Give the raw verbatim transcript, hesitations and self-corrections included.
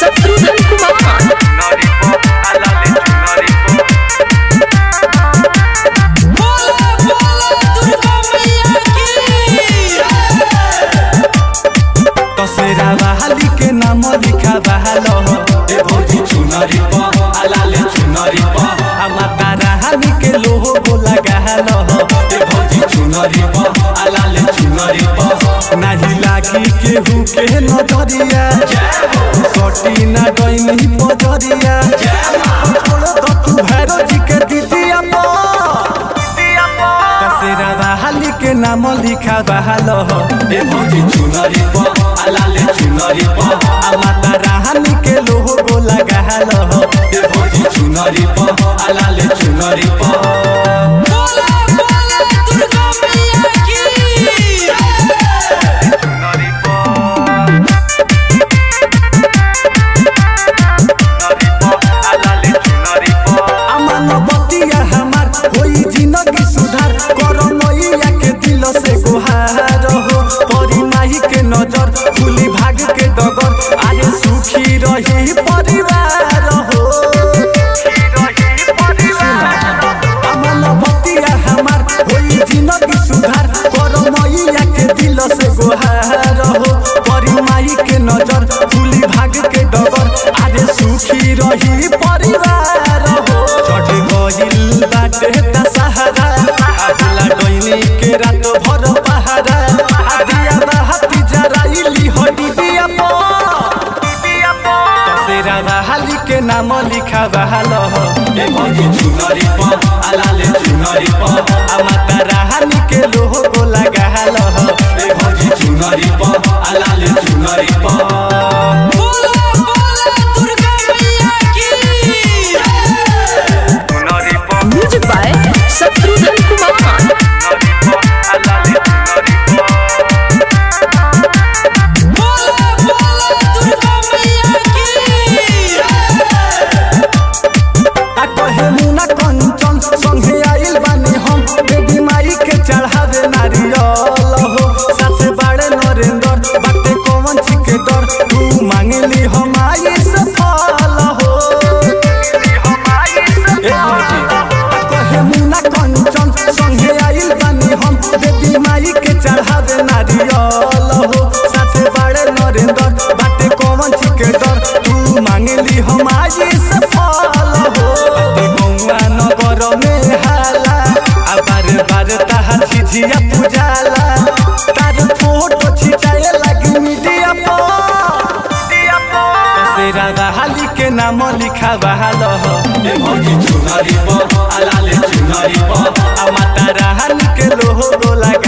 शत्रुघ्न कुमार। दशहरा बहाली के नाम लिखा बहालो ए भौजी चुनरी प आलाले चुनरी प माता रानी के लोगो लगालो ए भौजी चुनरी प आलाले चुनरी प नाही लागी केहू के नजरिया कटी ना गईनी पजरिया छोड़ दो तू भैरव जी के दीदिया प दशहरा बहाली के नाम लिखा बहालो ए भौजी चुनरी प आलाले चुनरी प माता रानी के लोगो लगालो ए भौजी चुनरी प आलाले चुनरी प नजर खुली भाग के डगर आगे सुखी रही परिवार हो अमन बतिया हमार होई जिंदगी सुधार करो मैया के दिल से गोहार हो परी माई के नजर खुली भाग के डगर आगे सुखी रही परिवार हो चढ़ गइल बाटे दशहरा आगला डईनी के रात भर पहाड़ा आदिया बहाती जराइली हो दीदिया प दशहरा बहाली के नाम लिखा बहालो ए भौजी चुनरी प आलाले चुनरी प माता रानी के लोगो लगालो ए भौजी चुनरी प आलाले चुनरी प म्यूजिक बाय शत्रुघ्न कुमार। संगे आइल बानी हम देवी माई के चढ़ावे नारियल हो साथे बाड़े नरेंद्र बाटे कौन छिके डर तू मांगली हम आई से फल हो कहे मुना कंचन संगे आइल बानी हम देवी माई के चढ़ावे नारियल हो साथे बाड़े नरेंद्र बाटे कौन छिके डर तू मांगली हम आई से फल हो नगर में हाला बार बार ताहा झिझिया पुजाला तार फोटो छिटाए लगी मीडिया प दशहरा बहाली के नाम लिखा बहालो ए भौजी चुनरी प आलाले चुनरी प माता रानी के लोगो लगा